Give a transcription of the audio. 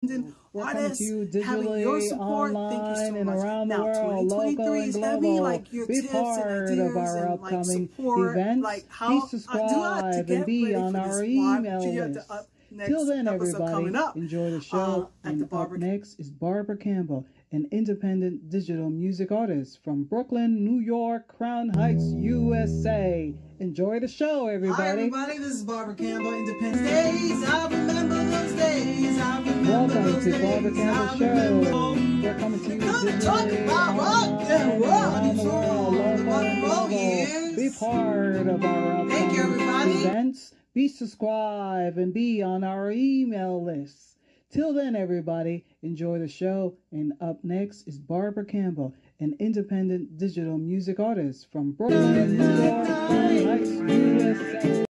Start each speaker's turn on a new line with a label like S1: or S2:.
S1: We're coming
S2: artists
S1: to you digitally,
S2: having your support. Thank you so
S1: online, and
S2: much.
S1: around the
S2: Now,
S1: world,
S2: 2023
S1: local
S2: is
S1: and
S2: heavy.
S1: global.
S2: Like your
S1: Be
S2: tips
S1: part
S2: and
S1: of
S2: ideas
S1: our
S2: and
S1: upcoming
S2: support.
S1: events.
S2: Like how
S1: Be
S2: do I to
S1: subscribed
S2: get
S1: and be
S2: ready
S1: on
S2: for
S1: our
S2: this
S1: email
S2: live
S1: list.
S2: up next
S1: Till then,
S2: episode
S1: everybody,
S2: coming up
S1: enjoy the show.
S2: at the
S1: And up next is Barbara Campbell, an independent digital music artist from Brooklyn, New York, Crown Heights, USA. Enjoy the show, everybody.
S2: Hi, everybody. This is Barbara Campbell, Independence Days. I remember those days. I remember
S1: Welcome
S2: those
S1: to
S2: days.
S1: Barbara Campbell Show. We're coming to you digitally, online, around the world, local and global. Be part of our upcoming events. Be subscribed and be on our email list. Till then, everybody, enjoy the show. And up next is Barbara Campbell, an independent digital music artist from Brooklyn, New York, Crown Heights, USA.